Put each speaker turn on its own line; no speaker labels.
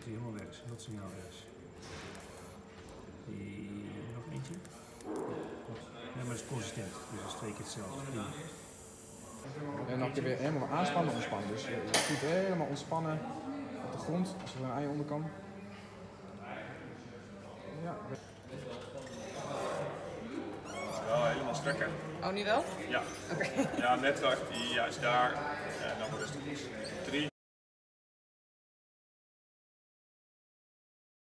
dat hij helemaal weg is, dat signaal weg is. Die nog eentje. Ja, maar het is consistent, dus dat is 2 keer hetzelfde.
En dan kun je weer helemaal aanspannen, ontspannen. Dus je voelt helemaal ontspannen op de grond, als er een ei onder kan. Ja.
Wel helemaal strekken.
Oh, nu wel?
Ja.
Oké.
Ja, net achter die juist daar. En dan rustig. 3,